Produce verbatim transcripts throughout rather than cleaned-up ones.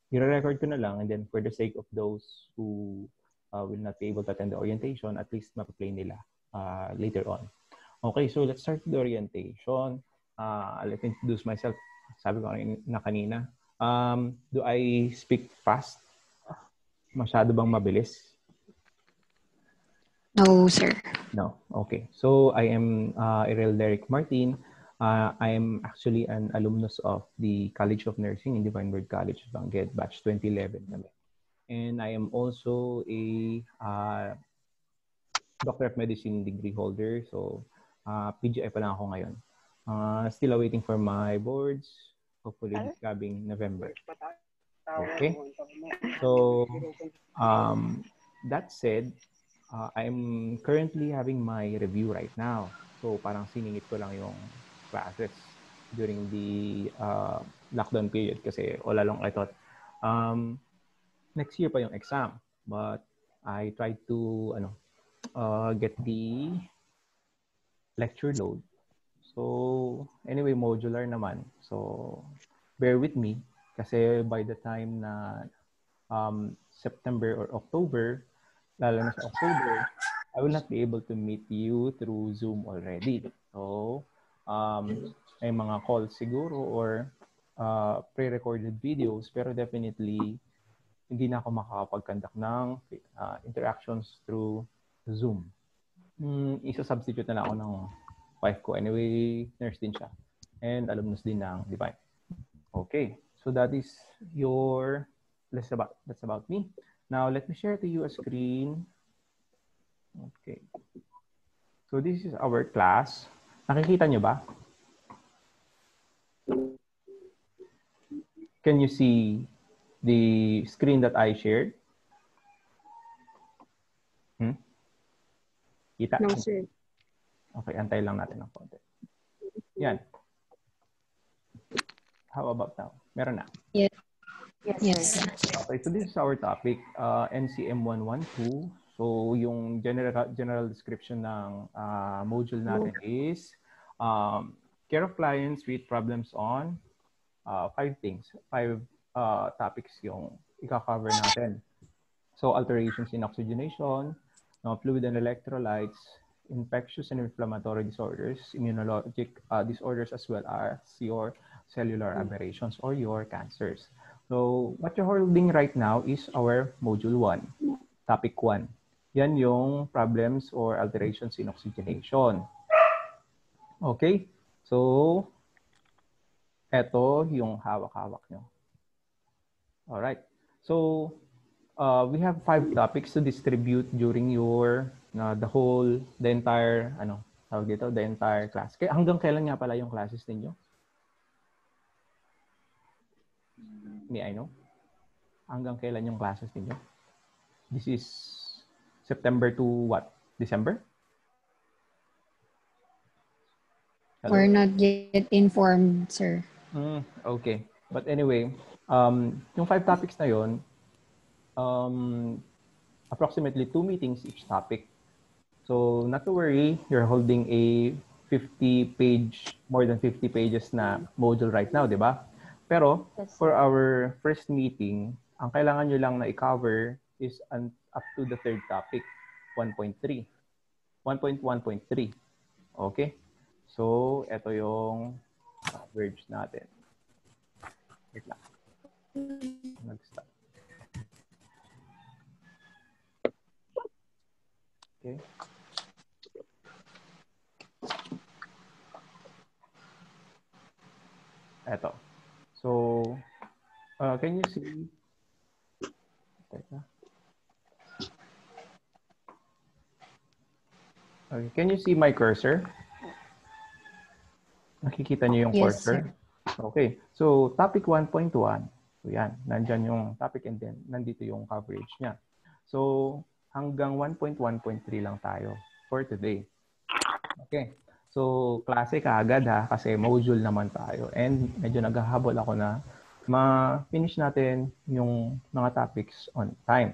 i-record ko na lang, and then for the sake of those who uh, will not be able to attend the orientation, at least mapaplay nila uh, later on. Okay, so let's start the orientation. Uh, let me introduce myself. Sabi ko na kanina. Um, do I speak fast? Masyado bang mabilis? No, sir. No. Okay. So I am uh, Irel Derek Martin. Uh, I am actually an alumnus of the College of Nursing in Divine Word College, Bangued, batch twenty eleven. And I am also a uh, Doctor of Medicine degree holder. So uh, P G I pa lang ako ngayon. Uh, still awaiting for my boards. Hopefully this coming November. Okay. So um, that said, uh, I'm currently having my review right now. So parang siningit ko lang yung classes during the uh, lockdown period kasi all along I thought um, next year pa yung exam. But I tried to ano, uh, get the lecture load. So anyway, modular naman. So bear with me kasi by the time na um, September or October, lalo na sa October, I will not be able to meet you through Zoom already. So, um, may mga calls siguro or uh, pre-recorded videos, pero definitely hindi na ako makakapag-conduct ng uh, interactions through Zoom. Hmm, isa-substitute na lang ako ng wife ko. Anyway, nurse din siya. And alumnus din ng Divine. Okay, so that is your, that's about, that's about me. Now, let me share to you a screen. Okay. So this is our class. Nakikita nyo ba? Can you see the screen that I shared? Hmm? Kita? No, sir. Okay, antay lang natin ng konti. Yan. How about now? Meron na? Yes. Yes. Okay, so this is our topic, uh, N C M one twelve. So yung general general description ng uh, module natin is um, care of clients with problems on uh, five things, five uh, topics yung ika-cover natin. So alterations in oxygenation, no, fluid and electrolytes, infectious and inflammatory disorders, immunologic uh, disorders, as well as your cellular aberrations or your cancers. So what you're holding right now is our module one, topic one. Yan yung problems or alterations in oxygenation. Okay? So, eto yung hawak-hawak nyo. Alright. So, uh, we have five topics to distribute during your, uh, the whole, the entire, ano, tawag dito, the entire class. Kaya hanggang kailan nga pala yung classes ninyo? May I know? Hanggang kailan yung classes ninyo? This is September to what? December? Hello? We're not yet informed, sir. Mm, okay. But anyway, um, yung five topics na yon, um, approximately two meetings each topic. So not to worry, you're holding a fifty page, more than fifty pages na module right now, di ba? Pero for our first meeting, ang kailangan nyo lang na i-cover is an, up to the third topic, one point three. one point one point three. Okay? So, ito yung uh, verbs natin. Wait lang. Nag-stop. Okay. Ito. So, uh, can you see? Teka. Okay. Can you see my cursor? Nakikita niyo yung Yes, cursor? sir. Okay. So, topic one point one. So, yan. Nandyan yung topic and then nandito yung coverage niya. So, hanggang one point one point three lang tayo for today. Okay. So, klase kaagad ha kasi module naman tayo. And medyo naghahabol ako na ma-finish natin yung mga topics on time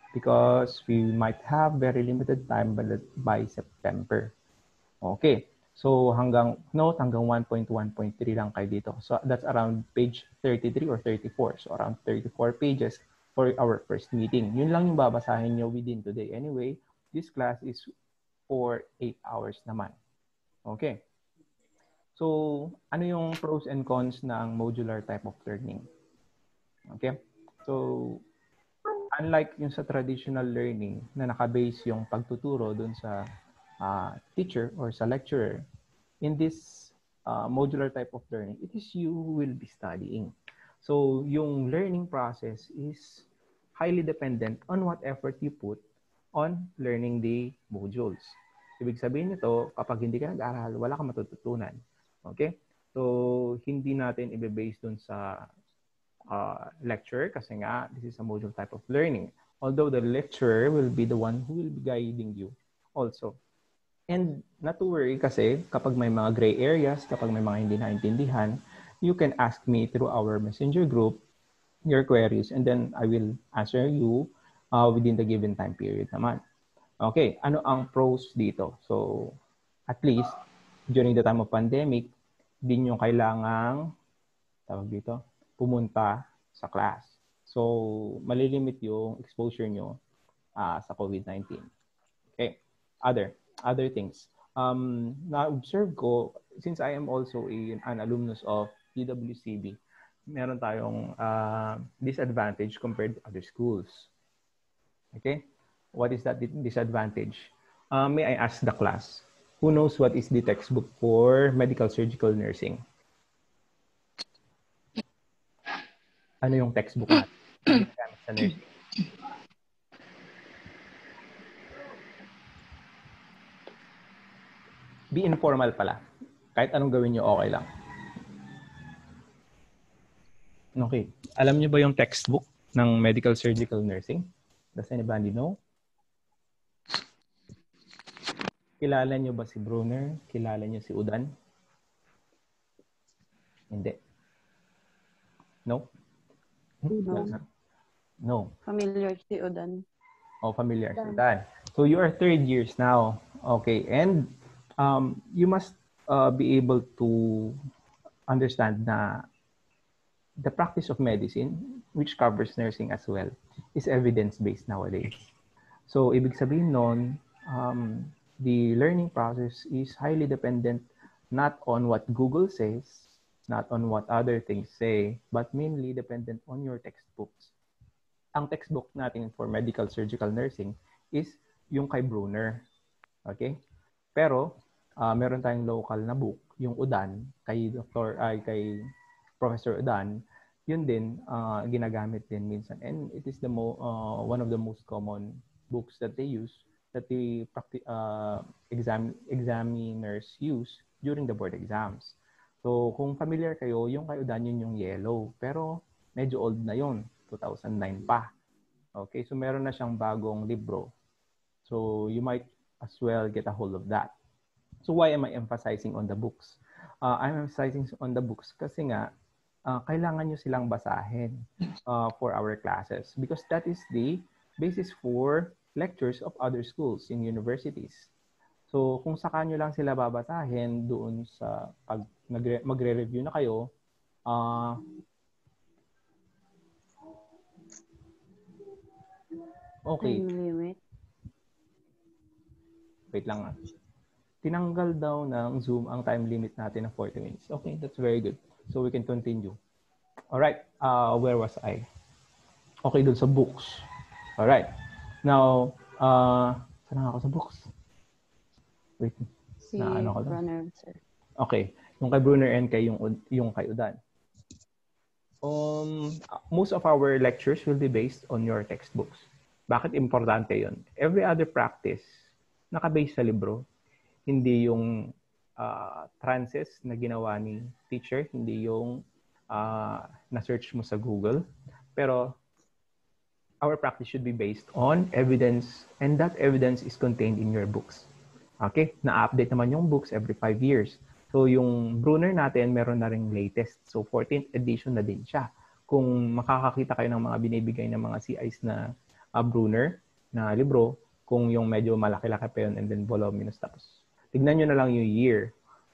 because we might have very limited time by, by September. Okay. So hanggang note hanggang one point one point three lang kayo dito. So that's around page thirty-three or thirty-four. So around thirty-four pages for our first meeting. Yun lang yung babasahin nyo within today. Anyway, this class is for eight hours naman. Okay. So, ano yung pros and cons ng modular type of learning? Okay. So, unlike yung sa traditional learning na nakabase yung pagtuturo dun sa uh, teacher or sa lecturer, in this uh, modular type of learning, it is you who will be studying. So, yung learning process is highly dependent on what effort you put on learning the modules. Ibig sabihin nito, kapag hindi ka nag-aral, wala kang matututunan. Okay? So, hindi natin i-base dun sa uh, lecture kasi nga, this is a module type of learning. Although the lecturer will be the one who will be guiding you also. And not to worry kasi kapag may mga gray areas, kapag may mga hindi naintindihan, you can ask me through our messenger group your queries and then I will answer you uh, within the given time period naman. Okay, ano ang pros dito? So, at least, during the time of pandemic, din nyo kailangang, tawag dito, pumunta sa class. So, malilimit yung exposure nyo uh, sa COVID nineteen. Okay, other, other things. Um, na-observe ko, since I am also a, an alumnus of P W C B, meron tayong uh, disadvantage compared to other schools. Okay? What is that disadvantage? Uh, may I ask the class, who knows what is the textbook for medical surgical nursing? Ano yung textbook natin na ginagamit sa nursing? Be informal pala. Kahit anong gawin nyo, okay lang. Okay. Alam nyo ba yung textbook ng medical surgical nursing? Does anybody know? Kilala nyo ba si Brunner? Kilala nyo si Udan? Hindi. No? No. No. Familiar si Udan. Oh, familiar si Udan. So you are third years now. Okay. And um, you must uh, be able to understand na the practice of medicine, which covers nursing as well, is evidence-based nowadays. So, ibig sabihin nun, um, the learning process is highly dependent not on what Google says, not on what other things say, but mainly dependent on your textbooks. Ang textbook natin for medical surgical nursing is yung kay Brunner. Okay? Pero, uh, meron tayong local na book, yung Udan, kay Doctor ay kay Professor Udan, yun din uh, ginagamit din minsan, and it is the mo uh, one of the most common books that they use, that the uh, exam examiners use during the board exams. So kung familiar kayo, yung kay Udan yun yung yellow, pero medyo old na yun, two thousand nine pa. Okay, so meron na siyang bagong libro, so you might as well get a hold of that. So why am I emphasizing on the books? Uh, I'm emphasizing on the books kasi nga Uh, kailangan nyo silang basahin uh, for our classes because that is the basis for lectures of other schools in universities. So, kung saka nyo lang sila babasahin doon sa pag magre-review na kayo, uh, okay. Time limit. Wait lang nga. Tinanggal daw ng Zoom ang time limit natin ng forty minutes. Okay, that's very good. So we can continue. All right. Uh, where was I? Okay, dun sa books. All right. Now, uh, saan ako sa books? Wait. Si na, ano Brunner, sir. Okay. Yung kay Brunner and kay yung, yung kay Udan. Um, most of our lectures will be based on your textbooks. Bakit importante yun? Every other practice, naka-base sa libro. Hindi yung Uh, trances na ginawa ni teacher, hindi yung uh, na-search mo sa Google. Pero our practice should be based on evidence, and that evidence is contained in your books. Okay? Na-update naman yung books every five years. So yung Brunner natin, meron na ring latest. So fourteenth edition na din siya. Kung makakakita kayo ng mga binibigay ng mga C Is na uh, Brunner na libro, kung yung medyo malaki-laki pa yun and then voluminous, tapos tignan nyo na lang yung year.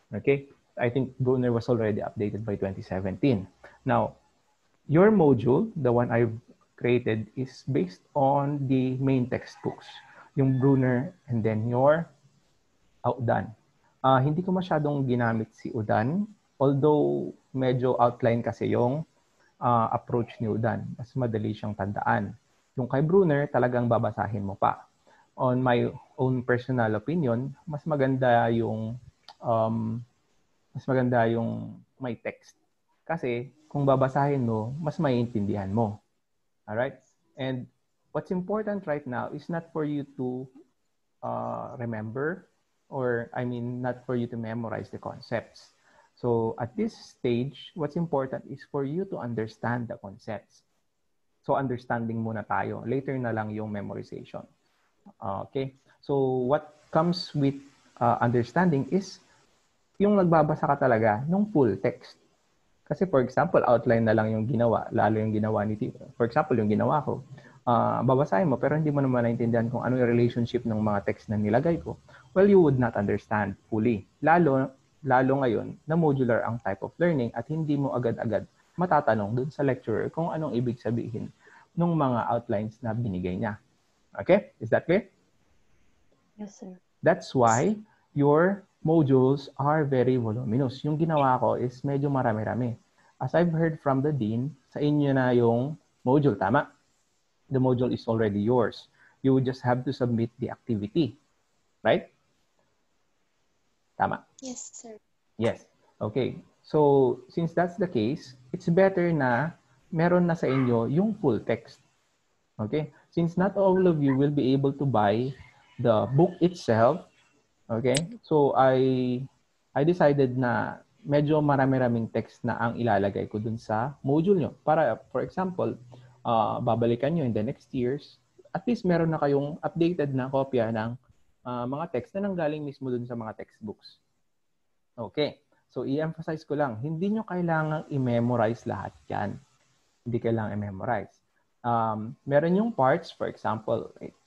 Okay? I think Brunner was already updated by twenty seventeen. Now, your module, the one I've created, is based on the main textbooks, yung Brunner and then your Udan. Uh, hindi ko masyadong ginamit si Udan, although medyo outline kasi yung uh, approach ni Udan. Mas madali siyang tandaan. Yung kay Brunner, talagang babasahin mo pa. On my own personal opinion, mas maganda yung um, mas maganda yung may text. Kasi kung babasahin mo, mas maiintindihan mo. Alright? And what's important right now is not for you to uh, remember, or I mean, not for you to memorize the concepts. So at this stage, what's important is for you to understand the concepts. So understanding muna tayo. Later na lang yung memorization. Uh, okay? So what comes with uh, understanding is yung nagbabasa ka talaga ng full text. Kasi for example, outline na lang yung ginawa, lalo yung ginawa ni Tito. For example, yung ginawa ko, uh, babasahin mo pero hindi mo naman naintindihan kung ano yung relationship ng mga text na nilagay ko. Well, you would not understand fully. Lalo, lalo ngayon na modular ang type of learning at hindi mo agad-agad matatanong dun sa lecturer kung anong ibig sabihin ng mga outlines na binigay niya. Okay? Is that clear? Yes, sir. That's why your modules are very voluminous. Yung ginawa ko is medyo marami-rami. As I've heard from the dean, sa inyo na yung module, tama? The module is already yours. You would just have to submit the activity. Right? Tama? Yes, sir. Yes. Okay. So, since that's the case, it's better na meron na sa inyo yung full text. Okay? Since not all of you will be able to buy the book itself, okay? So, I I decided na medyo marami-raming text na ang ilalagay ko dun sa module nyo. Para, for example, uh, babalikan nyo in the next years, at least meron na kayong updated na kopya ng uh, mga text na nanggaling mismo dun sa mga textbooks. Okay. So, i-emphasize ko lang, hindi nyo kailangang i-memorize lahat yan. Hindi kailangang i-memorize. Um, meron yung parts, for example, right?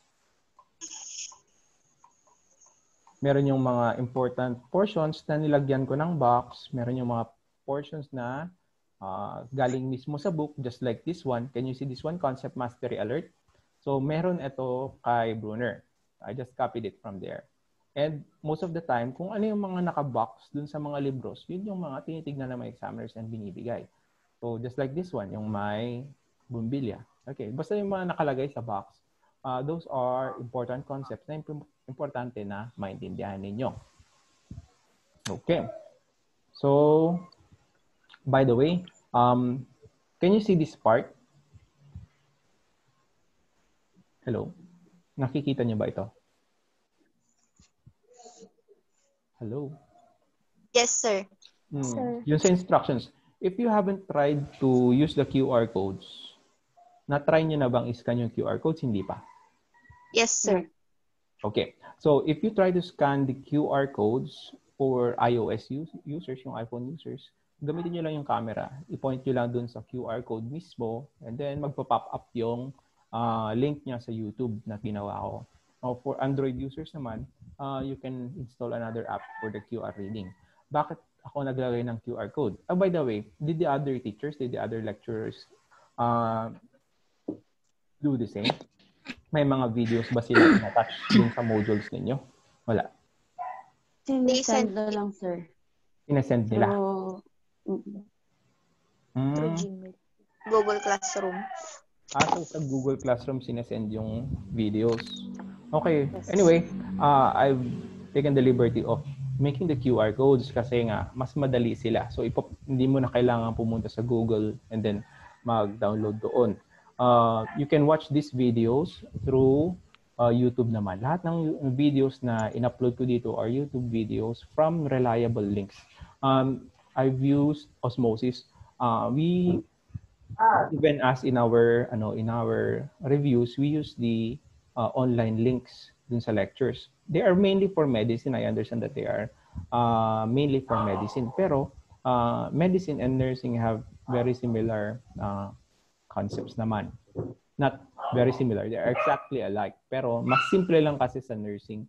Meron yung mga important portions na nilagyan ko ng box. Meron yung mga portions na uh, galing mismo sa book, just like this one. Can you see this one? Concept Mastery Alert. So, meron ito kay Brunner. I just copied it from there. And most of the time, kung ano yung mga naka-box dun sa mga libros, yun yung mga tinitignan ng mga examiners and binibigay. So, just like this one, yung may bumbilya. Okay, basta yung mga nakalagay sa box, uh, those are important concepts na importante na maintindihan ninyo. Okay. So, by the way, um, can you see this part? Hello? Nakikita niyo ba ito? Hello? Yes, sir. Hmm. Sir. Yun sa instructions. If you haven't tried to use the Q R codes, na-try nyo na bang iscan yung Q R codes? Hindi pa. Yes, sir. Okay. So, if you try to scan the Q R codes for iOS use, users, yung iPhone users, gamitin nyo lang yung camera. I-point nyo lang dun sa Q R code mismo and then magpa-pop up yung uh, link niya sa YouTube na ginawa ko. Uh, for Android users naman, uh, you can install another app for the Q R reading. Bakit ako naglagay ng Q R code? Oh, by the way, did the other teachers, did the other lecturers uh, do the same? May mga videos ba sila na-attach dun sa modules ninyo? Wala. Sinisend na lang, sir. Sinesend nila. So, mm, Through Mm. Gmail. Google Classroom. Ah, so sa Google Classroom sinesend yung videos. Okay. Yes. Anyway, uh, I've taken the liberty of making the Q R codes kasi nga mas madali sila. So ipop, hindi mo na kailangan pumunta sa Google and then mag-download doon. Uh, you can watch these videos through uh, YouTube naman. Lahat ng videos na in-upload ko dito are YouTube videos from reliable links. Um, I've used Osmosis. Uh, we even as in our ano in our reviews, we use the uh, online links dun sa lectures. They are mainly for medicine. I understand that they are uh, mainly for medicine. Pero uh, medicine and nursing have very similar uh, concepts naman. Not very similar. They are exactly alike. Pero mas simple lang kasi sa nursing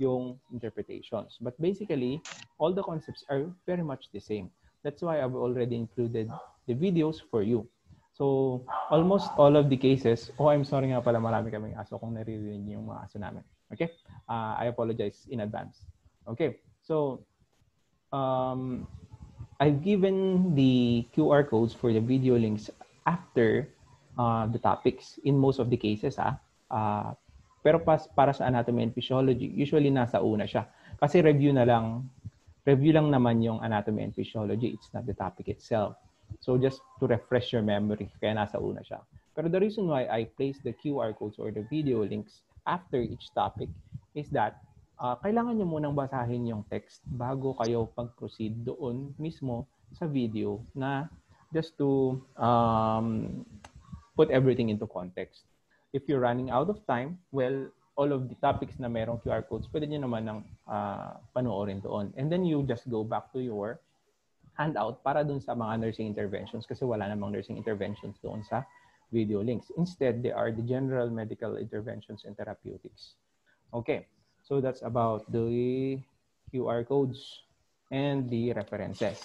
yung interpretations. But basically, all the concepts are very much the same. That's why I've already included the videos for you. So, almost all of the cases, oh, I'm sorry nga pala, marami kaming aso kung naririnig niyo yung mga aso namin. Okay? Uh, I apologize in advance. Okay, so, um, I've given the Q R codes for the video links after uh, the topics in most of the cases. Ah. Uh, pero pas, para sa anatomy and physiology, usually nasa una siya. Kasi review na lang, review lang naman yung anatomy and physiology. It's not the topic itself. So just to refresh your memory, kaya nasa una siya. Pero the reason why I place the Q R codes or the video links after each topic is that uh, kailangan nyo munang basahin yung text bago kayo pag-proceed doon mismo sa video na just to um, put everything into context. If you're running out of time, well, all of the topics na merong Q R codes, pwede nyo naman ng uh, panoorin doon. And then you just go back to your handout para dun sa mga nursing interventions kasi wala namang nursing interventions doon sa video links. Instead, they are the general medical interventions and therapeutics. Okay, so that's about the Q R codes and the references.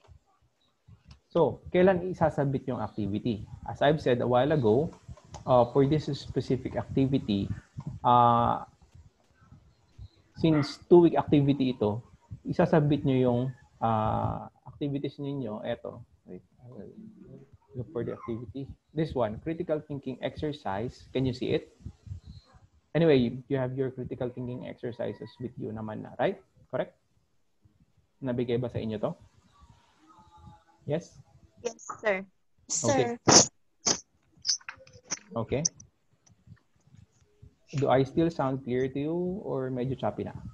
So, kailan isasabit yung activity? As I've said a while ago, uh, for this specific activity, uh, since two-week activity ito, isasabit nyo yung uh, activities ninyo. Eto, wait, I will look for the activity. This one, critical thinking exercise. Can you see it? Anyway, you have your critical thinking exercises with you naman na, right? Correct? Nabigay ba sa inyo to? Yes? Yes, sir. Okay. Okay. Do I still sound clear to you or medyo choppy na?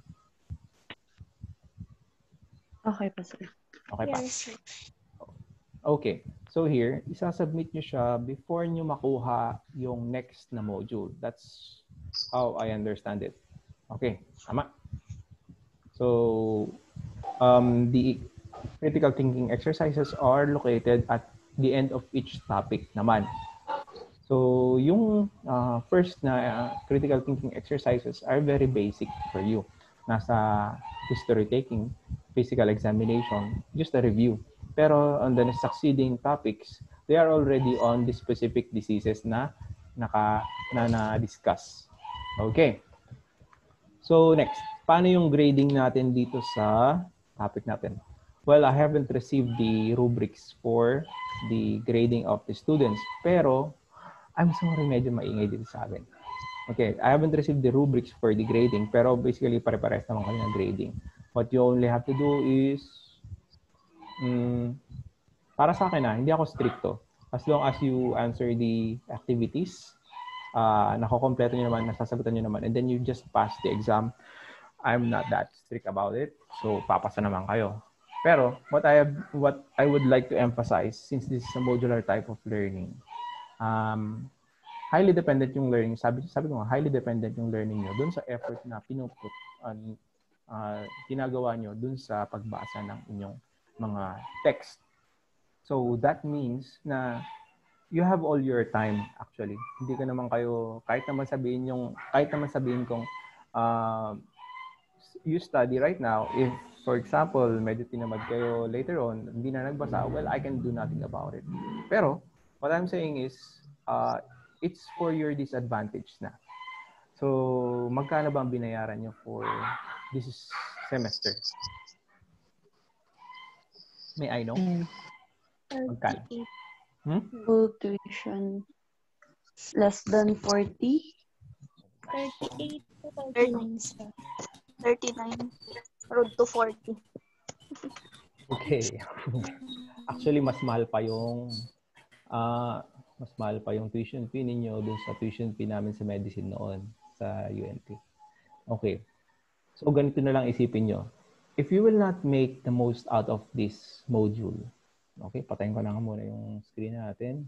Okay pa, sir. Okay pa? Yes. Okay. So here, isasubmit nyo siya before nyo makuha yung next na module. That's how I understand it. Okay. Tama. So, um, the critical thinking exercises are located at the end of each topic naman. So, yung uh, first na uh, critical thinking exercises are very basic for you. Nasa history taking, physical examination, just a review. Pero on the succeeding topics, they are already on the specific diseases na naka na na-discuss. Okay. So, next. Paano yung grading natin dito sa topic natin? Well, I haven't received the rubrics for the grading of the students. Pero, I'm sorry, medyo maingay dito sa akin. Okay, I haven't received the rubrics for the grading, pero basically pare-pares naman kami ng grading. What you only have to do is, um, para sa akin na, hindi ako stricto. As long as you answer the activities, uh, nakokompleto nyo naman, nasasagutan nyo naman, and then you just pass the exam, I'm not that strict about it. So, papasa naman kayo. Pero, what I have, what I would like to emphasize, since this is a modular type of learning, Um, highly dependent yung learning. Sabi, sabi ko nga, highly dependent yung learning nyo dun sa effort na pinuput, um, uh, ginagawa nyo dun sa pagbasa ng inyong mga text. So, that means na you have all your time actually. Hindi ka naman kayo, kahit naman sabihin yung, kahit naman sabihin kong uh, you study right now, if for example, medyo tinamad kayo later on, hindi na nagbasa, well, I can do nothing about it. Pero, what I'm saying is, uh, it's for your disadvantage na. So, magkano ba ang binayaran nyo for this semester? May I know? Magkano? Hmm? Full tuition, less than forty? thirty-eight to thirty-nine, sir. thirty-nine. Road to forty. Okay. Actually, mas mahal pa yung uh, mas mahal pa yung tuition fee ninyo dun sa tuition fee namin sa medicine noon sa U N T. Okay. So, ganito na lang isipin nyo. If you will not make the most out of this module, okay, patayin ko na nga muna yung screen natin.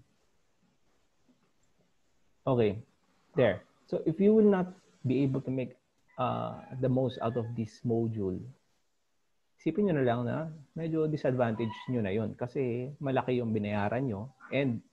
Okay. There. So, if you will not be able to make uh, the most out of this module, isipin nyo na lang na medyo disadvantage nyo na yun kasi malaki yung binayaran nyo and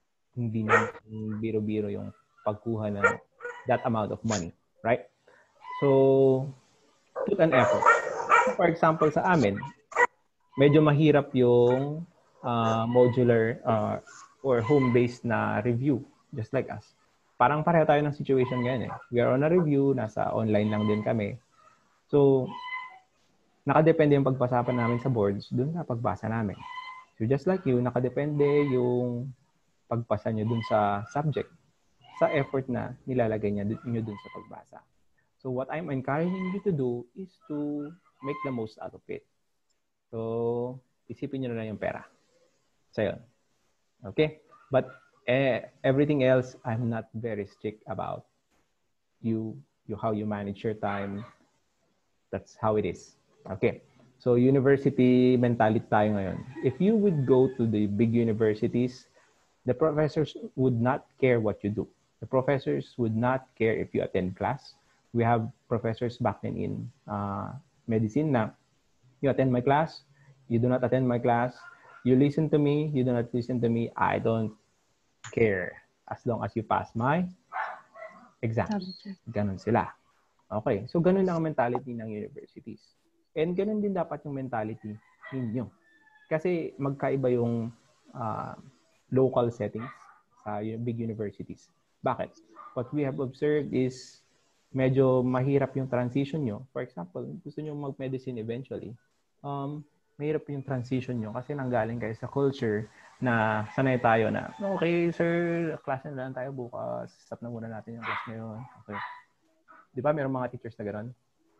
hindi nyo biro-biro yung pagkuha ng that amount of money, right? So, put an effort. For example, sa amin, medyo mahirap yung uh, modular uh, or home-based na review, just like us. Parang pareho tayo ng situation ngayon eh. We are on a review, nasa online lang din kami. So, nakadepende yung pagpasapan namin sa boards dun sa pagbasa namin. So, just like you, nakadepende yung pagpasa nyo dun sa subject, sa effort na nilalagay niya nyo dun sa pagbasa. So, what I'm encouraging you to do is to make the most out of it. So, isipin nyo na lang yung pera. So, yun. Okay? But eh, everything else, I'm not very strict about you, you, how you manage your time. That's how it is. Okay? So, university mentality tayo ngayon. If you would go to the big universities, the professors would not care what you do. The professors would not care if you attend class. We have professors back then in uh, medicine na you attend my class, you do not attend my class, you listen to me, you do not listen to me, I don't care as long as you pass my exams. Ganun sila. Okay, so ganun lang ang mentality ng universities. And ganun din dapat yung mentality ninyo. Kasi magkaiba yung uh, local settings sa big universities. Bakit? What we have observed is medyo mahirap yung transition nyo. For example, gusto nyo mag-medicine eventually, um, mahirap yung transition nyo kasi nanggaling kayo sa culture na sanay tayo na, okay, sir, class na lang tayo bukas. Stop na muna natin yung class ngayon. Okay. Di ba, mayroong mga teachers na gano'n?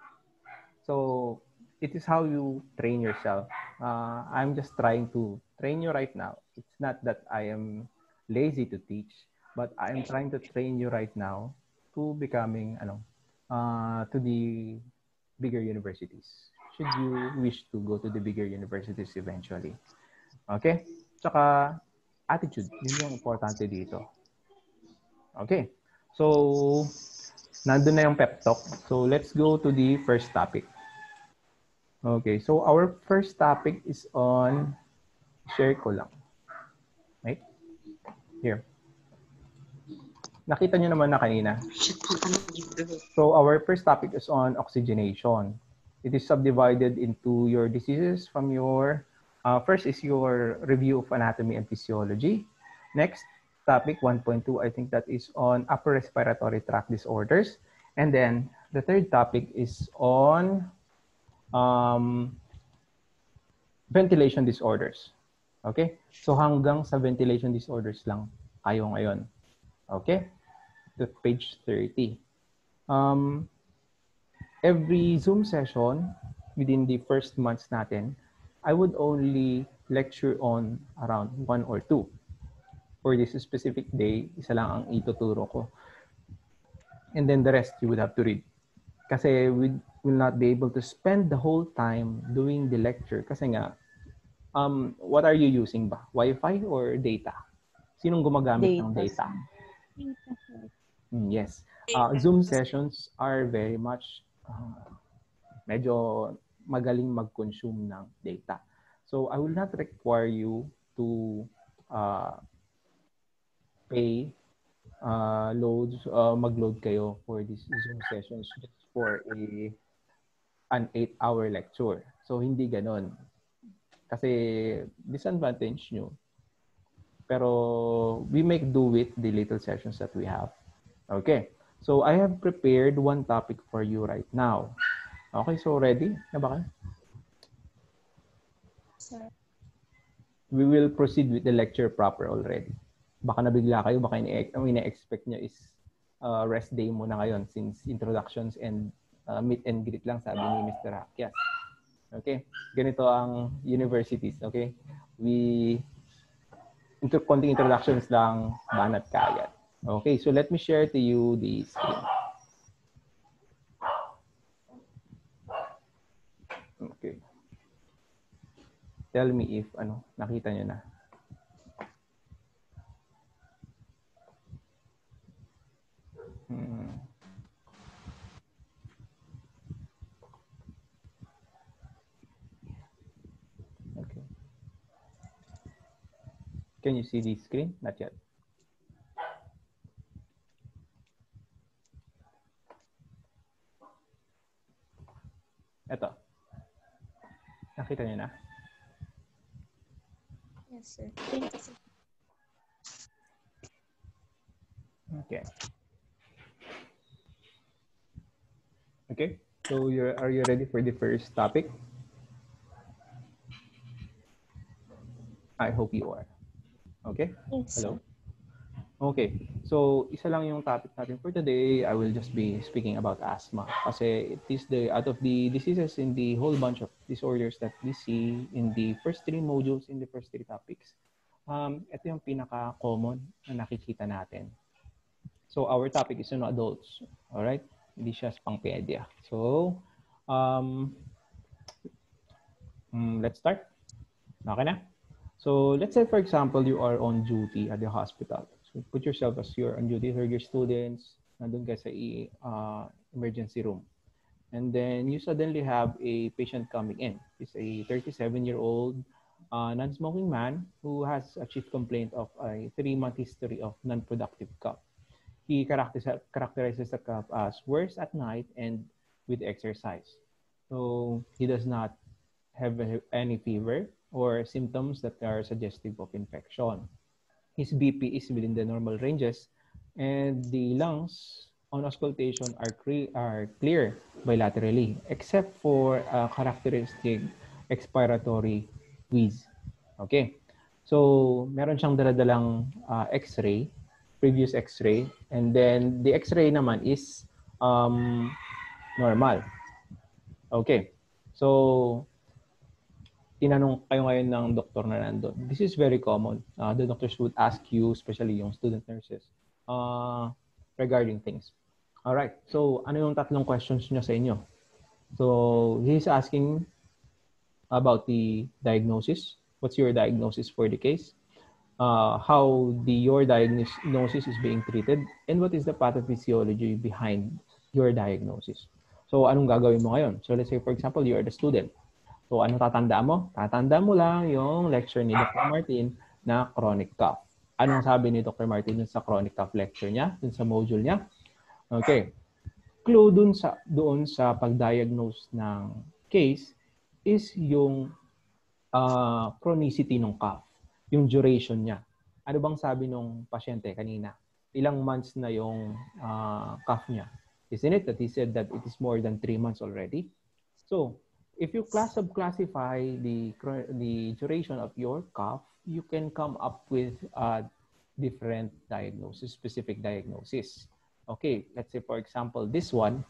So, it is how you train yourself. Uh, I'm just trying to train you right now. It's not that I am lazy to teach, but I am trying to train you right now to becoming, ano, uh, to the bigger universities. Should you wish to go to the bigger universities eventually. Okay? Tsaka, attitude. Yun yung importante dito. Okay. So, nandun na yung pep talk. So, let's go to the first topic. Okay. So, our first topic is on, share ko lang. Right? Here. Nakita nyo naman na kanina. So, our first topic is on oxygenation. It is subdivided into your diseases from your, uh, first is your review of anatomy and physiology. Next, topic one point two, I think that is on upper respiratory tract disorders. And then, the third topic is on um, ventilation disorders. Okay? So, hanggang sa ventilation disorders lang kayo ngayon. Okay? To page thirty. Um, every Zoom session within the first months natin, I would only lecture on around one or two. For this specific day, isa lang ang ituturo ko. And then the rest you would have to read. Kasi we will not be able to spend the whole time doing the lecture. Kasi nga, um, what are you using ba? Wi-Fi or data? Sinong gumagamit Data. ng data? Data, sir. Mm, yes. Uh, Zoom sessions are very much uh, medyo magaling mag-consume ng data. So I will not require you to uh, pay uh, loads, uh, mag-load kayo for these Zoom sessions just for a an eight-hour lecture. So hindi ganon. Kasi disadvantage nyo. Pero we make do with the little sessions that we have. Okay. So I have prepared one topic for you right now. Okay, so ready na ba kayo? Sir. We will proceed with the lecture proper already. Baka nabigla kayo, baka ina-expect nyo is uh, rest day muna ngayon since introductions and uh, meet and greet lang sabi ni Mister Hakyas. Okay? Ganito ang universities, okay? We, intro, konting introductions lang, banat kaagad. Okay, so let me share to you the screen. Okay. Tell me if ano, nakita nyo na. Hmm. Okay. Can you see the screen? Not yet. Ito. Nakita niyo na? Yes, sir. twenty, sir. Okay. Okay. So you're are you ready for the first topic? I hope you are. Okay? Yes, sir. Hello? Okay. So, isa lang yung topic natin for today. I will just be speaking about asthma. Kasi it is the, out of the diseases in the whole bunch of disorders that we see in the first three modules, in the first three topics, um, ito yung pinaka-common na nakikita natin. So, our topic is in adults. Alright? Hindi siya pang-pedia. So, um, mm, let's start. Okay na? So, let's say, for example, you are on duty at the hospital. So, put yourself as you're on duty, heard your students, nandun ka sa uh, emergency room. And then you suddenly have a patient coming in. He's a thirty-seven-year-old uh, non-smoking man who has a chief complaint of a three-month history of non-productive cough. He characterizes the cough as worse at night and with exercise. So, he does not have any fever or symptoms that are suggestive of infection. His B P is within the normal ranges, and the lungs on auscultation are, are clear bilaterally, except for a characteristic expiratory wheeze. Okay. So, meron siyang daladalang uh, X-ray, previous X-ray, and then the X-ray naman is um, normal. Okay. So, tinanong kayo ngayon ng doktor na nandun. This is very common. Uh, the doctors would ask you, especially yung student nurses, uh, regarding things. Alright, so ano yung tatlong questions niya sa inyo? So, he's asking about the diagnosis. What's your diagnosis for the case? Uh, how the your diagnosis is being treated? And what is the pathophysiology behind your diagnosis? So, anong gagawin mo ngayon? So, let's say, for example, you are the student. So, ano tatandaan mo? Tatandaan mo lang yung lecture ni Doctor Martin na chronic cough. Anong sabi ni Doctor Martin dun sa chronic cough lecture niya, dun sa module niya? Okay. Clue dun sa, doon sa pag-diagnose ng case is yung uh, chronicity ng cough, yung duration niya. Ano bang sabi nung pasyente kanina? Ilang months na yung uh, cough niya? Isn't it that he said that it is more than three months already? So, if you class classify the the duration of your cough, you can come up with a different diagnosis, specific diagnosis. Okay, let's say for example, this one.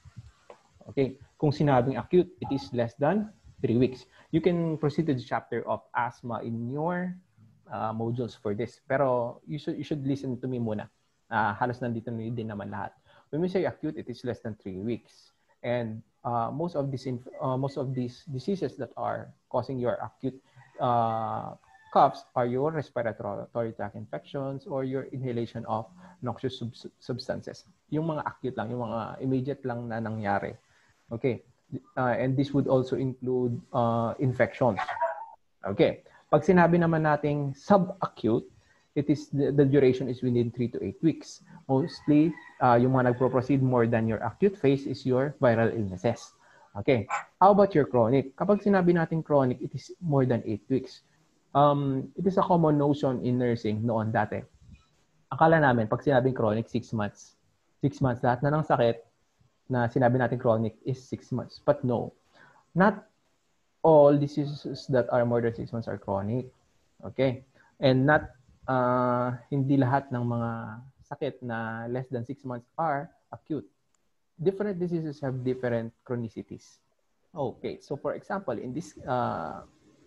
Okay, kung sinabing acute, it is less than three weeks. You can proceed to the chapter of asthma in your uh, modules for this. Pero you should you should listen to me muna. Uh, halos nandito din naman lahat. When we say acute, it is less than three weeks. And uh, most of these uh, most of these diseases that are causing your acute uh, coughs are your respiratory tract infections or your inhalation of noxious sub substances. Yung mga acute lang, yung mga immediate lang na nangyari. Okay, uh, and this would also include uh, infections. Okay, pag sinabi naman nating subacute, it is the, the duration is within three to eight weeks. Mostly, uh, yung mga nagpo-proceed more than your acute phase is your viral illnesses. Okay. How about your chronic? Kapag sinabi natin chronic, it is more than eight weeks. Um, it is a common notion in nursing noon dati. Akala namin, pag sinabing chronic, six months. Six months, lahat na ng sakit na sinabi natin chronic is six months. But no, not all diseases that are more than six months are chronic. Okay. And not Uh, hindi lahat ng mga sakit na less than six months are acute. Different diseases have different chronicities. Okay, so for example, in this uh,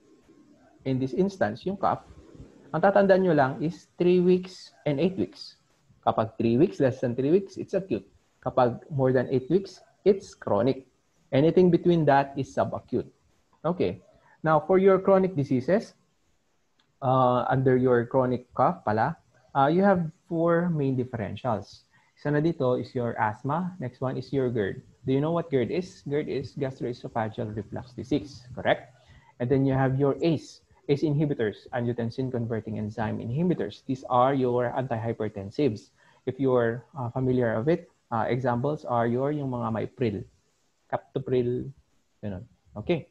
in this instance, yung cough, ang tatandaan nyo lang is three weeks and eight weeks. Kapag three weeks, less than three weeks, it's acute. Kapag more than eight weeks, it's chronic. Anything between that is subacute. Okay, now for your chronic diseases, Uh, under your chronic cough pala, uh, you have four main differentials. Isa na dito is your asthma. Next one is your GERD. Do you know what GERD is? GERD is gastroesophageal reflux disease, correct? And then you have your A C E. A C E inhibitors, angiotensin-converting enzyme inhibitors. These are your antihypertensives. If you're uh, familiar of it, uh, examples are your yung mga Mypril, Captopril, Ganun. Okay.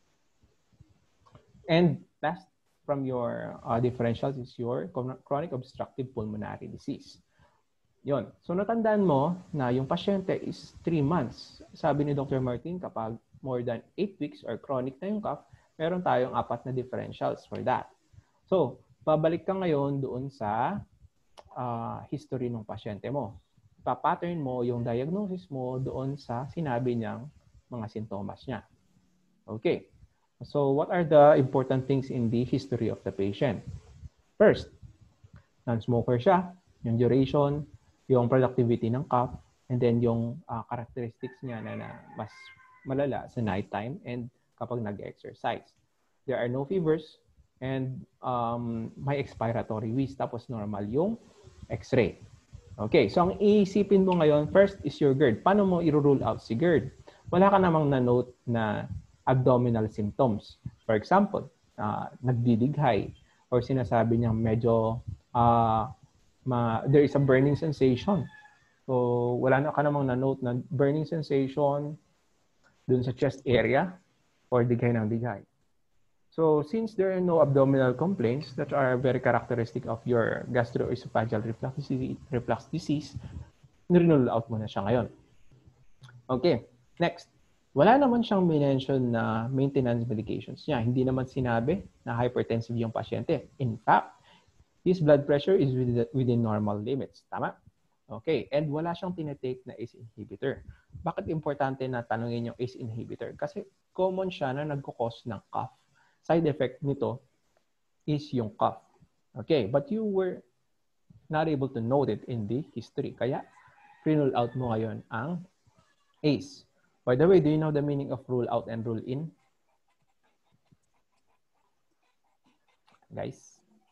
And last from your uh, differentials is your chronic obstructive pulmonary disease. Yon. So natandaan mo na yung pasyente is three months. Sabi ni Doctor Martin, kapag more than eight weeks or chronic na yung cough, meron tayong apat na differentials for that. So, babalik ka ngayon doon sa uh, history ng pasyente mo. Pa-pattern mo yung diagnosis mo doon sa sinabi niyang mga sintomas niya. Okay. So, what are the important things in the history of the patient? First, non-smoker siya, yung duration, yung productivity ng cough, and then yung uh, characteristics niya na, na mas malala sa nighttime and kapag nag-exercise. There are no fevers and um, may expiratory wheeze, tapos normal yung x-ray. Okay, so ang iisipin mo ngayon, first is your GERD. Paano mo i-rule out si GERD? Wala ka namang na-note na abdominal symptoms. For example, uh, nagdidighay or sinasabi niyang medyo uh, ma, there is a burning sensation. So, wala na ka namang na-note na burning sensation dun sa chest area or dighay ng dighay. So, since there are no abdominal complaints that are very characteristic of your gastroesophageal reflux disease, reflux disease, nirule out mo na siya ngayon. Okay, next. Wala naman siyang mention na maintenance medications niya. Hindi naman sinabi na hypertensive yung pasyente. In fact, his blood pressure is within normal limits. Tama? Okay. And wala siyang tinetake na A C E inhibitor. Bakit importante na tanungin yung A C E inhibitor? Kasi common siya na nagkukos ng cough. Side effect nito is yung cough. Okay. But you were not able to note it in the history. Kaya, rule out mo ngayon ang A C E. By the way, do you know the meaning of rule out and rule in? Guys?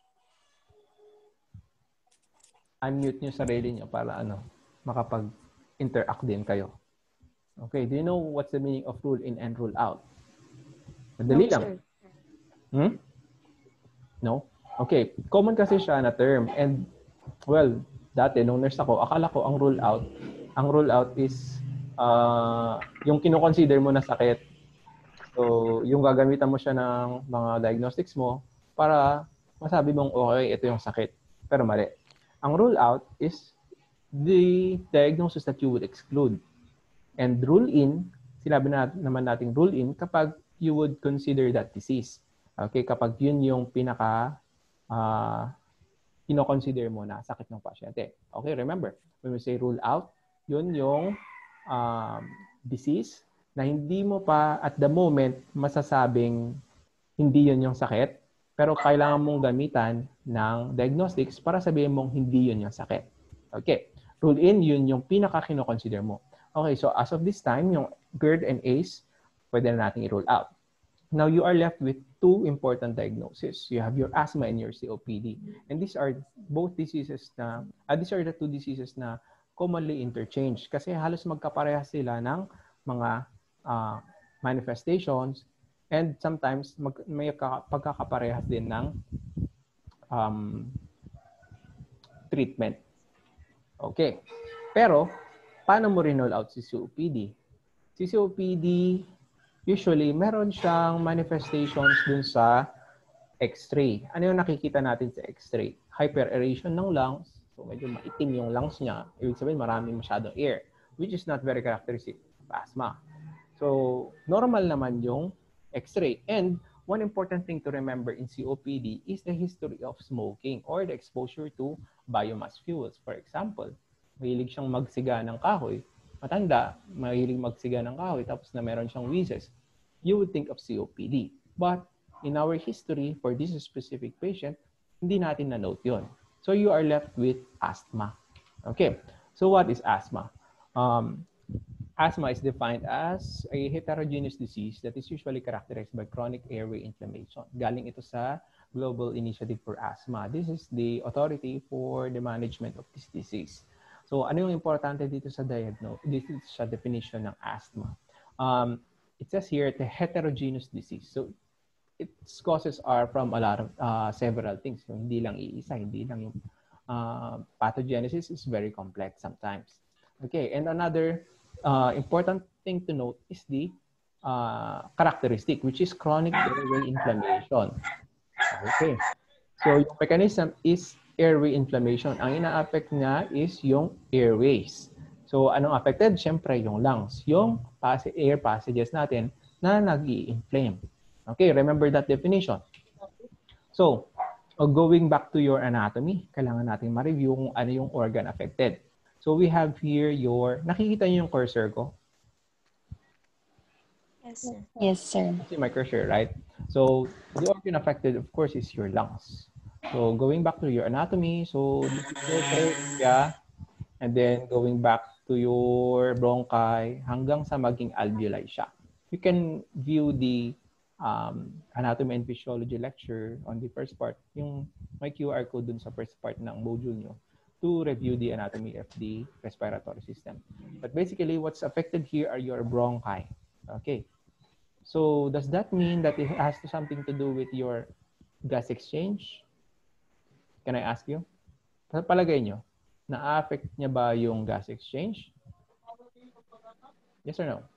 Unmute nyo sarili nyo para ano, makapag-interact din kayo. Okay, do you know what's the meaning of rule in and rule out? Madali No, lang. sir. Hmm? No? Okay, common kasi siya na term. And, well, dati, nung nurse ako, akala ko ang rule out, ang rule out is uh, yung kinoconsider mo na sakit. So, yung gagamitan mo siya ng mga diagnostics mo para masabi mong, okay, ito yung sakit. Pero mali. Ang rule out is the diagnosis that you would exclude. And rule in, sinabi na naman nating rule in kapag you would consider that disease. Okay, kapag yun yung pinaka uh, kino-consider mo na sakit ng pasyente. Okay, remember, when we say rule out, yun yung um, disease na hindi mo pa at the moment masasabing hindi yun yung sakit, pero kailangan mong gamitan ng diagnostics para sabihin mong hindi yun yung sakit. Okay. Rule in, yun yung pinaka-kino-consider mo. Okay, so as of this time, yung GERD and A C E, pwede na natin i-rule out. Now, you are left with two important diagnoses. You have your asthma and your C O P D. And these are both diseases na, uh, these are the two diseases na commonly interchanged kasi halos magkaparehas sila ng mga uh, manifestations. And sometimes mag, may pagkakaparehas din ng um, treatment. Okay. Pero, paano mo rin roll out si C O P D? Si C O P D, usually, meron siyang manifestations dun sa X-ray. Ano yung nakikita natin sa X-ray? Hyperaeration ng lungs. So, medyo maitim yung lungs niya. Ibig sabihin, marami masyadong air, which is not very characteristic of asthma. So, normal naman yung X-ray. And one important thing to remember in C O P D is the history of smoking or the exposure to biomass fuels. For example, mahilig siyang magsiga ng kahoy. Matanda, mahilig magsiga ng kahoy tapos na meron siyang wheezes. You would think of C O P D. But in our history, for this specific patient, hindi natin na-note yun. So you are left with asthma. Okay, so what is asthma? Um, Asthma is defined as a heterogeneous disease that is usually characterized by chronic airway inflammation. Galing ito sa Global Initiative for Asthma. This is the authority for the management of this disease. So, ano yung importante dito sa diagnose? This is sa definition ng asthma. Um, it says here, the heterogeneous disease. So, its causes are from a lot of uh, several things. So, hindi lang iisa, hindi lang yung uh, pathogenesis is very complex sometimes. Okay, and another Uh, important thing to note is the uh, characteristic, which is chronic airway inflammation. Okay. So yung mechanism is airway inflammation. Ang ina-affect niya is yung airways. So anong affected? Siyempre yung lungs, yung pass air passages natin na nag-i-inflame. Okay, remember that definition. So, uh, going back to your anatomy, kailangan natin ma-review kung ano yung organ affected. So we have here your, nakikita niyo yung cursor ko? Yes, sir. Yes, sir. See my cursor, right? So the organ affected, of course, is your lungs. So going back to your anatomy, so this is your trachea, and then going back to your bronchi hanggang sa maging alveoli siya. You can view the um, anatomy and physiology lecture on the first part, yung may Q R code dun sa first part ng module nyo to review the anatomy of the respiratory system. But basically, what's affected here are your bronchi. Okay. So does that mean that it has something to do with your gas exchange? Can I ask you? Sa palagay nyo, na-affect niya ba yung gas exchange? Yes or no?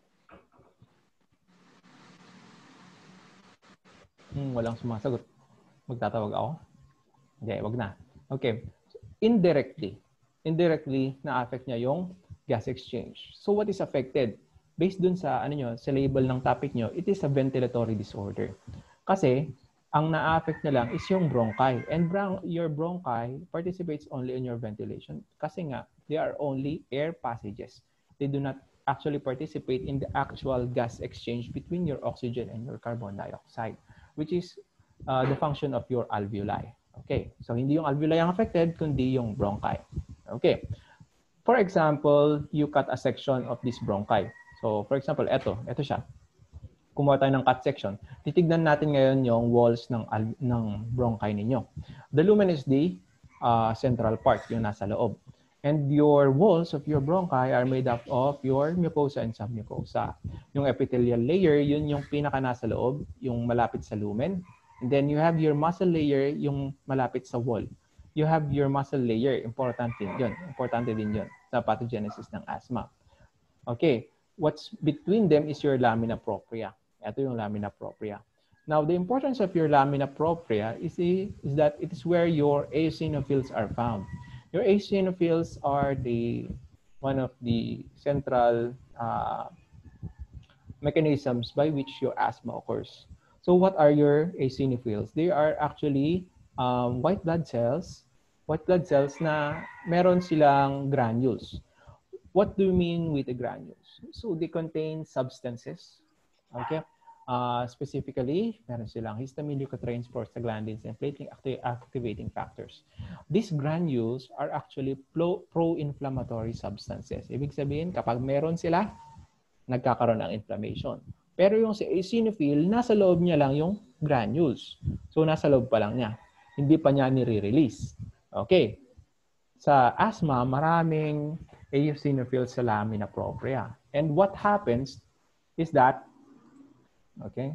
Hmm, walang sumasagot. Magtatawag ako? Hindi, wag na. Okay. Indirectly, indirectly, na-affect niya yung gas exchange. So what is affected? Based dun sa, ano nyo, sa label ng topic nyo, it is a ventilatory disorder. Kasi, ang na-affect niya lang is yung bronchi. And bron your bronchi participates only in your ventilation. Kasi nga, they are only air passages. They do not actually participate in the actual gas exchange between your oxygen and your carbon dioxide, which is uh, the function of your alveoli. Okay, so hindi yung alveoli ang affected, kundi yung bronchi. Okay, for example, you cut a section of this bronchi. So, for example, eto, eto siya. Kumuha tayo ng cut section. Titignan natin ngayon yung walls ng, ng bronchi ninyo. The lumen is the uh, central part, yung nasa loob. And your walls of your bronchi are made up of your mucosa and submucosa. Yung epithelial layer, yun yung pinaka nasa loob, yung malapit sa lumen. And then you have your muscle layer, yung malapit sa wall. You have your muscle layer, important din yun. Importante din yun sa pathogenesis ng asthma. Okay. What's between them is your lamina propria. Ito yung lamina propria. Now, the importance of your lamina propria is, is that it is where your eosinophils are found. Your eosinophils are the one of the central uh, mechanisms by which your asthma occurs. So what are your eosinophils? They are actually um, white blood cells, white blood cells na meron silang granules. What do you mean with the granules? So they contain substances, okay? Uh, specifically, meron silang histamine, leukotrienes, prostaglandins, and platelet activating factors. These granules are actually pro-inflammatory substances. Ibig sabihin, kapag meron sila, nagkakaroon ng inflammation. Pero yung si eosinophil, nasa loob niya lang yung granules. So nasa loob pa lang niya. Hindi pa niya nire-release. Okay. Sa asthma, maraming eosinophils sa lamina propria. And what happens is that, okay,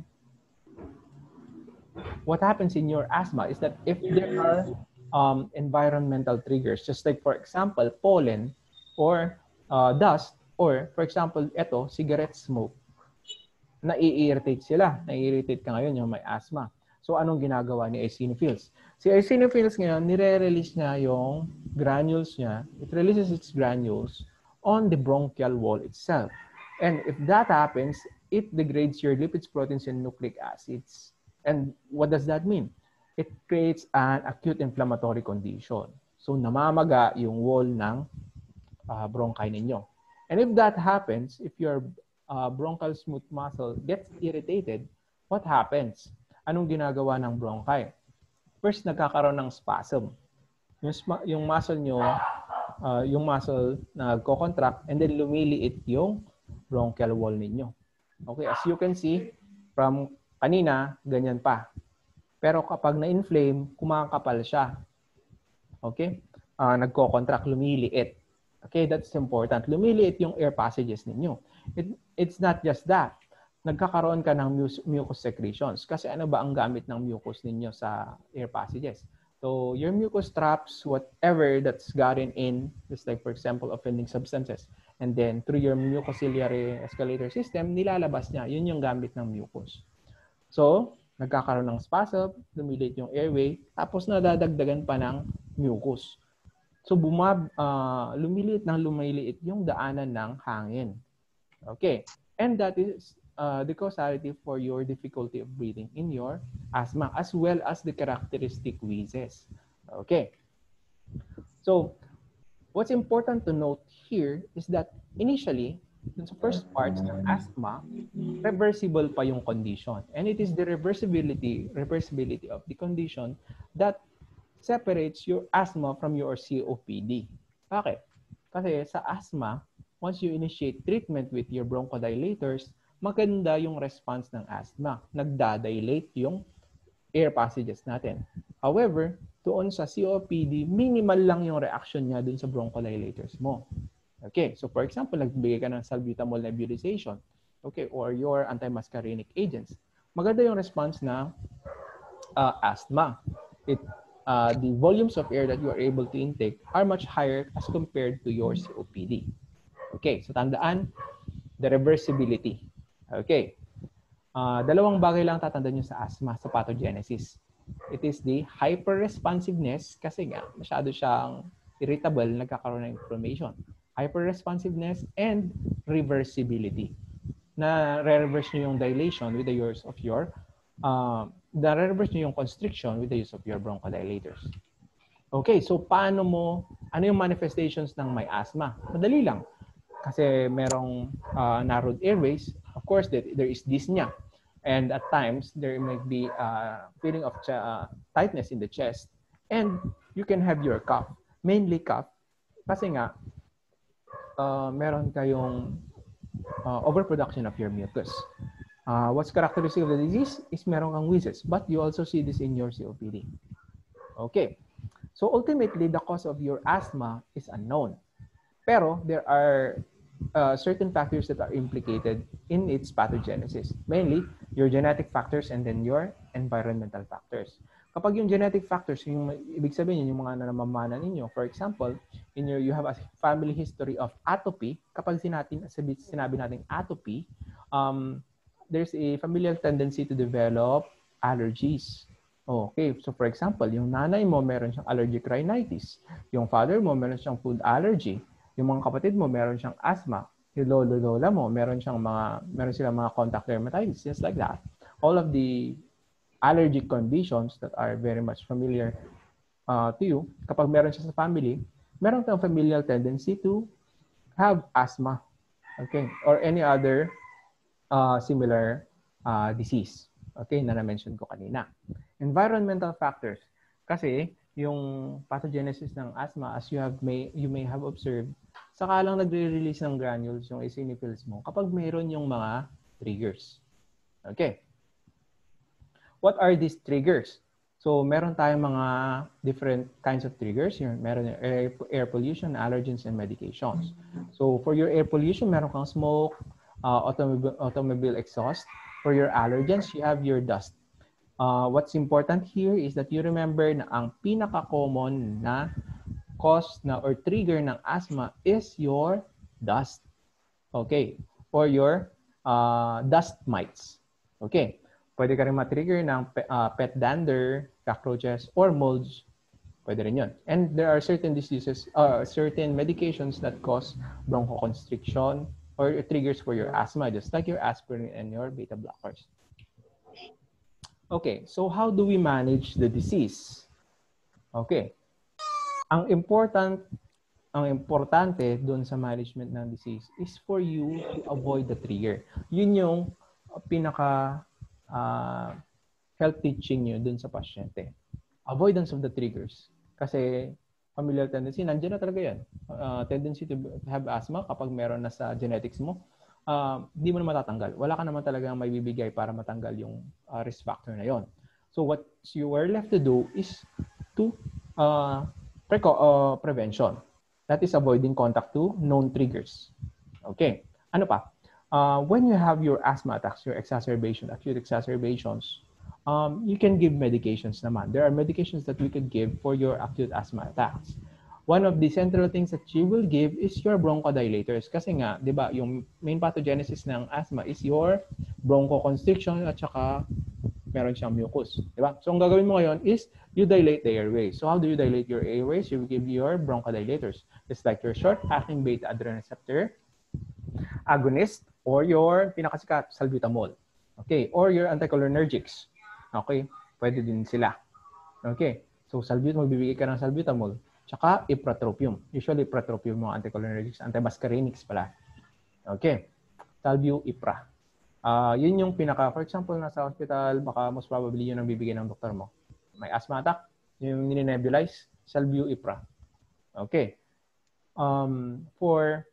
what happens in your asthma is that if there are um, environmental triggers, just like, for example, pollen or uh, dust, or, for example, eto, cigarette smoke, nai-irritate sila. Nai-irritate ka ngayon yung may asthma. So, anong ginagawa ni eosinophils? Si eosinophils ngayon, nire-release niya yung granules niya. It releases its granules on the bronchial wall itself. And if that happens, it degrades your lipids, proteins, and nucleic acids. And what does that mean? It creates an acute inflammatory condition. So, namamaga yung wall ng uh, bronchi ninyo. And if that happens, if your uh, bronchial smooth muscle gets irritated, what happens? Anong ginagawa ng bronchi? First, nagkakaroon ng spasm. Yung, yung muscle nyo, uh, yung muscle nagko-contract and then lumiliit yung bronchial wall ninyo. Okay, as you can see, from kanina, ganyan pa. Pero kapag na-inflame, kumakapal siya. Okay? Uh, nagko-contract, lumiliit. Okay, that's important. Lumiliit yung air passages ninyo. It, it's not just that. Nagkakaroon ka ng mucus secretions. Kasi ano ba ang gamit ng mucus ninyo sa air passages? So, your mucus traps whatever that's gotten in, just like, for example, offending substances. And then, through your mucociliary escalator system, nilalabas niya. Yun yung gamit ng mucus. So, nagkakaroon ng spasm, lumiliit yung airway, tapos nadadagdagan pa ng mucus. So, bumab, uh, lumiliit ng lumiliit yung daanan ng hangin. Okay. And that is uh, the causality for your difficulty of breathing in your asthma, as well as the characteristic wheezes. Okay. So, what's important to note here is that initially, dun sa first parts ng asthma, reversible pa yung condition. And it is the reversibility, reversibility of the condition that separates your asthma from your C O P D. Bakit? Kasi sa asthma, once you initiate treatment with your bronchodilators, maganda yung response ng asthma. Nagdadilate yung air passages natin. However, doon sa C O P D, minimal lang yung reaction niya dun sa bronchodilators mo. Okay, so for example, nagbigay ka ng salbutamol nebulization, okay, or your antimuscarinic agents. Maganda yung response na uh, asthma. It, uh, the volumes of air that you are able to intake are much higher as compared to your C O P D. Okay, so tandaan, the reversibility. Okay, uh, dalawang bagay lang tatandaan nyo sa asthma, sa pathogenesis. It is the hyperresponsiveness, kasi nga, masyado siyang irritable, nagkakaroon ng inflammation. Hyperresponsiveness and reversibility. Na re-reverse nyo yung dilation with the use of your, uh, na re-reverse nyo yung constriction with the use of your bronchodilators. Okay, so paano mo, ano yung manifestations ng may asthma? Madali lang. Kasi merong uh, narrowed airways. Of course, there, there is dyspnea. And at times, there might be a feeling of uh, tightness in the chest. And you can have your cough. Mainly cough. Kasi nga, uh, meron kayong uh, overproduction of your mucus. Uh, what's characteristic of the disease is meron kang wheezes. But you also see this in your C O P D. Okay. So ultimately, the cause of your asthma is unknown. Pero there are uh, certain factors that are implicated in its pathogenesis. Mainly, your genetic factors and then your environmental factors. Kapag yung genetic factors, yung ibig sabihin yung mga namamana ninyo, for example, in your, you have a family history of atopy, kapag sinabi, sinabi natin atopy, um, there's a familial tendency to develop allergies. Okay, so for example, yung nanay mo meron siyang allergic rhinitis, yung father mo meron siyang food allergy, yung mga kapatid mo meron siyang asthma, yung lolo lola mo meron siyang mga meron silang mga contact dermatitis, just like that. All of the allergic conditions that are very much familiar uh, to you, kapag meron siya sa family, meron kang familial tendency to have asthma, okay, or any other uh, similar uh, disease, okay, na na-mention ko kanina. Environmental factors, kasi yung pathogenesis ng asthma, as you have may you may have observed, saka lang nagre-release ng granules yung eosinophils mo kapag mayroon yung mga triggers. Okay. What are these triggers? So, meron tayong mga different kinds of triggers. Yung, meron yung air, air pollution, allergens, and medications. So, for your air pollution, meron kang smoke, uh, automobile, automobile exhaust. For your allergens, you have your dust. Uh, what's important here is that you remember na ang pinaka-common na cause na or trigger ng asthma is your dust. Okay. Or your uh, dust mites. Okay. Pwede ka rin ma-trigger ng uh, pet dander, cockroaches, or molds. Pwede rin yun. And there are certain diseases, uh, certain medications that cause bronchoconstriction or triggers for your asthma, just like your aspirin and your beta blockers. Okay, so how do we manage the disease? Okay. Ang important, ang importante doon sa management ng disease is for you to avoid the trigger. Yun yung pinaka uh, health teaching nyo doon sa pasyente. Avoidance of the triggers. Kasi familial tendency, nandiyan na talaga yan. Uh, tendency to have asthma kapag meron na sa genetics mo, uh, di mo na matatanggal. Wala ka naman talagang may bibigay para matanggal yung uh, risk factor na yon. So what you are left to do is to uh, Preco- uh, prevention. That is avoiding contact to known triggers. Okay. Ano pa? Uh, when you have your asthma attacks, your exacerbation, acute exacerbations, um, you can give medications naman. There are medications that we could give for your acute asthma attacks. one of the central things that you will give is your bronchodilators. Kasi nga, di ba, yung main pathogenesis ng asthma is your bronchoconstriction at saka meron siyang mucus. Di ba? So, ang gagawin mo ngayon is you dilate the airways. So, how do you dilate your airways? You will give your bronchodilators. It's like your short-acting beta-adrenaline receptor agonist or your pinakasikat, salbutamol. Okay? Or your anticholinergics. Okay? Pwede din sila. Okay? So, salbutamol, magbibigay ka ng salbutamol. Tsaka ipratropium. Usually, ipratropium mga anticholinergics, antimuscarinics pala. Okay? Salbu, ipra. Uh, yun yung pinaka, for example, nasa hospital, baka most probably yun ang bibigyan ng doktor mo. May asthma attack, yung nininebulize, salbu, ipra. Okay. Um, for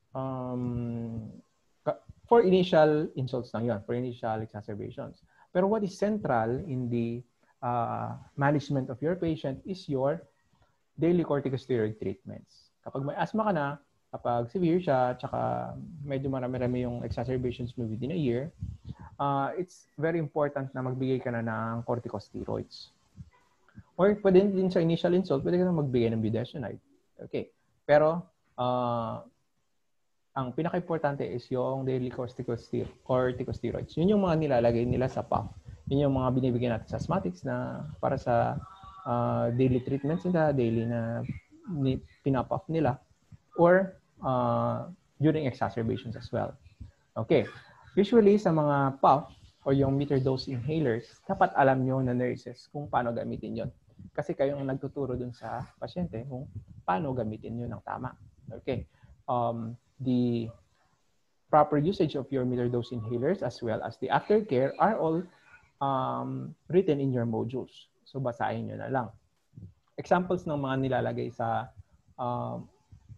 um, for initial insults lang yun, for initial exacerbations. Pero what is central in the uh, management of your patient is your daily corticosteroid treatments. Kapag may asthma ka na, kapag severe siya, tsaka medyo marami-rami yung exacerbations mo within a year, uh, it's very important na magbigay ka na ng corticosteroids. Or pwede din sa initial insult, pwede ka na magbigay ng budesonide. Okay. Pero, uh, ang pinaka-importante is yung daily corticosteroids. Yun yung mga nilalagay nila sa puff. Yun yung mga binibigyan natin sa asthmatics na para sa uh, daily treatments nila, daily na ni, pinapuff nila. Or uh, during exacerbations as well. Okay. Usually, sa mga puff or yung meter dose inhalers, dapat alam nyo na nurses kung paano gamitin yon. Kasi kayo ang nagtuturo dun sa pasyente kung paano gamitin yun ng tama. Okay. Um, the proper usage of your meter dose inhalers as well as the aftercare are all um, written in your modules. So, basahin nyo na lang. Examples ng mga nilalagay sa um,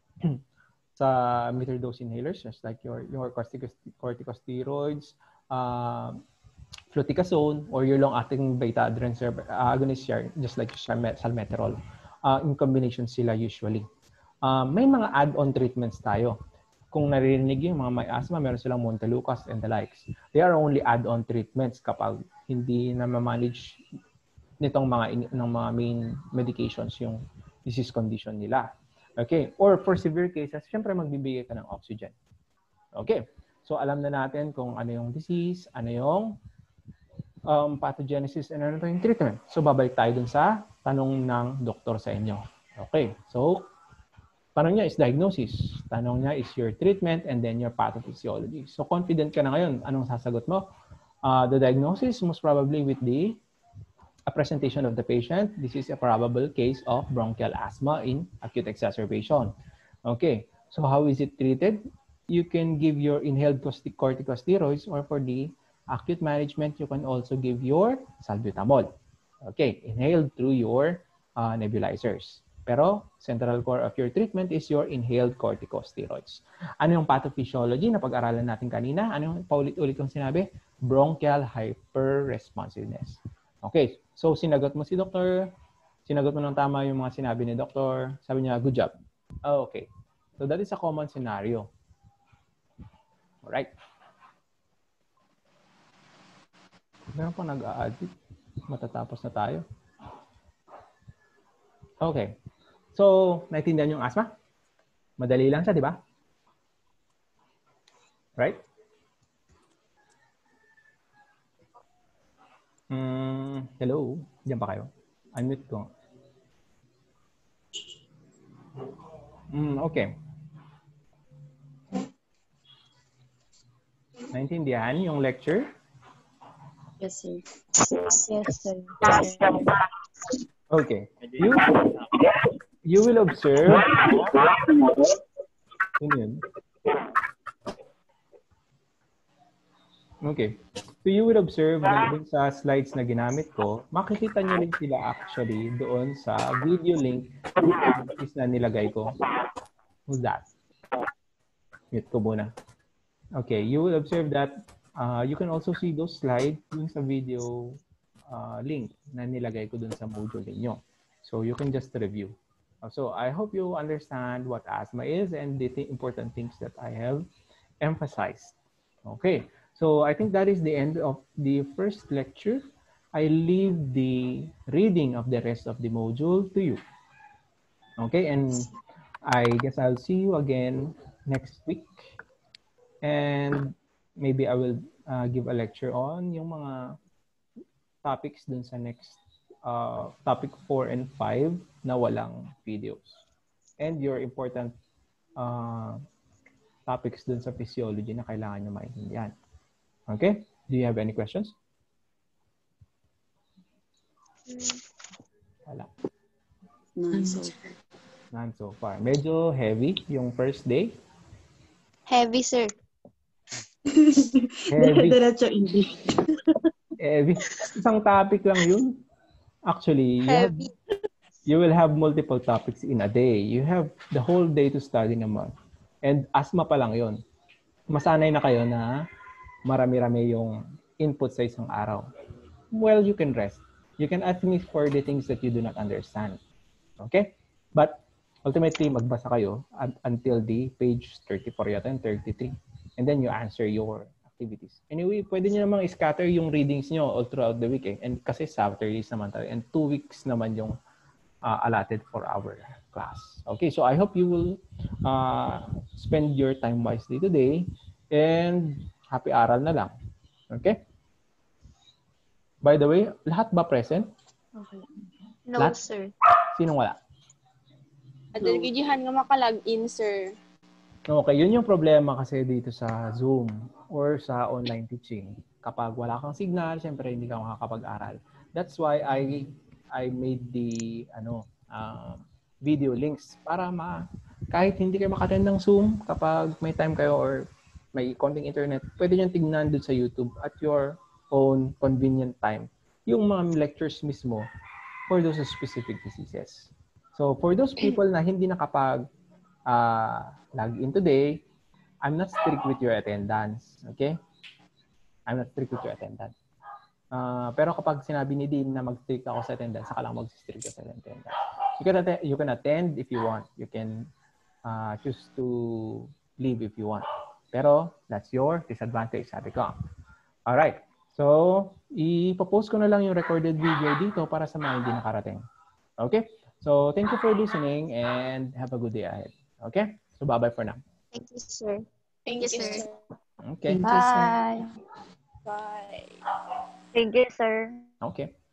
sa meter dose inhalers, just like your, your corticosteroids, uh, fluticasone, or your long-acting beta-adrenaline agonist, just like salmeterol. Uh, in combination sila usually. Uh, may mga add-on treatments tayo. Kung naririnig yung mga may asthma, meron silang Montelukast and the likes. They are only add-on treatments kapag hindi na ma-manage nitong mga, ng mga main medications yung disease condition nila. Okay? Or for severe cases, syempre magbibigay ka ng oxygen. Okay? So, alam na natin kung ano yung disease, ano yung um, pathogenesis, and ano yung treatment. So, babalik tayo dun sa tanong ng doktor sa inyo. Okay? So, tanong niya is diagnosis. Tanong niya is your treatment and then your pathophysiology. So, confident ka na ngayon. Anong sasagot mo? Uh, the diagnosis, most probably with the a presentation of the patient. This is a probable case of bronchial asthma in acute exacerbation. Okay, so how is it treated? You can give your inhaled corticosteroids, or for the acute management, you can also give your salbutamol. Okay, inhaled through your uh, nebulizers. Pero central core of your treatment is your inhaled corticosteroids. Ano yung pathophysiology na pag-aralan natin kanina? Ano yung paulit-ulit kong sinabi? Bronchial hyperresponsiveness. Okay, so sinagot mo si doktor, sinagot mo ng tama yung mga sinabi ni doktor, sabi niya, good job. Oh, okay, so that is a common scenario. Alright. Meron pa nag-a-add. Matatapos na tayo. Okay, so naintindihan yung asthma? Madali lang siya, di ba? Right? Mm, hello? Diyan pa kayo? Unmute ko. Mm, okay. Naintindihan yung lecture? Yes, sir. Yes, sir. Okay. You, you will observe. Ano yun? Okay. So you will observe na dun sa slides na ginamit ko, makikita nyo rin sila actually doon sa video link is na nilagay ko. Who's that? Mute ko muna. Okay, you will observe that uh, you can also see those slides dun sa video uh, link na nilagay ko dun sa module ninyo. So you can just review. So I hope you understand what asthma is and the th important things that I have emphasized. Okay. So I think that is the end of the first lecture. I leave the reading of the rest of the module to you. Okay, and I guess I'll see you again next week. And maybe I will uh, give a lecture on yung mga topics dun sa next uh, topic four and five na walang videos. And your important uh, topics dun sa physiology na kailangan nyo maintindihan. Okay? Do you have any questions? Wala. None so far. None so far. Medyo heavy yung first day. Heavy, sir. Heavy. Diretso English. Heavy. Isang topic lang yun. Actually, you have Heavy. you will have multiple topics in a day. You have the whole day to study naman. And asthma pa lang yun. Masanay na kayo na marami-rami yung input sa isang araw. Well, you can rest. You can ask me for the things that you do not understand. Okay? But ultimately, magbasa kayo until the page thirty-four yata and thirty-three. And then you answer your activities. Anyway, pwede nyo namang scatter yung readings nyo all throughout the week. Eh. And kasi Saturdays naman tayo. And two weeks naman yung uh, allotted for our class. Okay, so I hope you will uh, spend your time wisely today. And happy aral na lang. Okay? By the way, lahat ba present? Okay. No, Lahat? sir. Sinong wala? Adal gidihan nga makalag-in, sir. Okay, yun yung problema kasi dito sa Zoom or sa online teaching. Kapag wala kang signal, syempre hindi ka makakapag-aral. That's why I I made the ano uh, video links para ma kahit hindi kayo maka-attend ng Zoom, kapag may time kayo or may konting internet, pwede nyo tignan doon sa YouTube at your own convenient time yung mga lectures mismo for those specific diseases. So for those people na hindi nakapag uh, log in today, I'm not strict with your attendance. Okay? I'm not strict with your attendance. Uh, pero kapag sinabi ni Dean na mag-strict ako sa attendance, saka lang mag-strict ka sa attendance. You can, att- you can attend if you want. You can uh, choose to leave if you want. Pero that's your disadvantage, sabi ko. Alright. So, ipopost ko na lang yung recorded video dito para sa mga hindi nakarating. Okay? So, thank you for listening and have a good day ahead. Okay? So, bye-bye for now. Thank you, sir. Thank, Thank you, you, sir. sir. Okay. Thank you, sir. Bye. Bye. Thank you, sir. Okay.